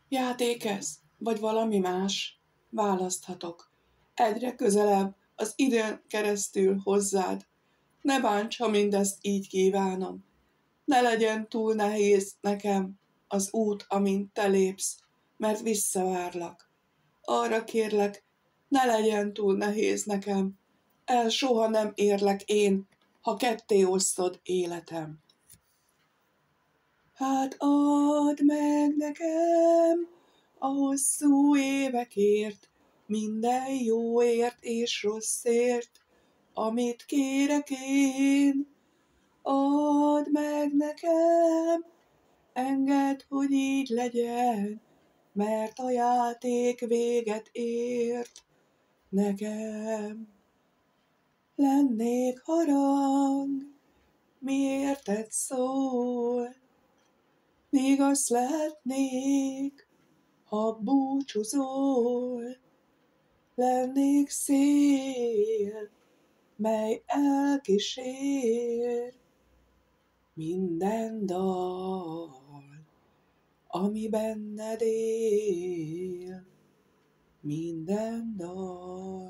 Játék ez, vagy valami más? Választhatok. Egyre közelebb, az időn keresztül hozzád. Ne bánts, ha mindezt így kívánom. Ne legyen túl nehéz nekem az út, amint te lépsz, mert visszavárlak. Arra kérlek, ne legyen túl nehéz nekem. El soha nem érlek én, ha ketté osztod életem. Hát add meg nekem a hosszú évekért, minden jóért és rosszért, amit kérek én. Add meg nekem, engedd, hogy így legyen, mert a játék véget ért nekem. Lennék harang, mi érted szól, míg azt lehetnék, ha búcsúzol. Lennék szél, mely elkísér minden dal, ami benned él, minden dal.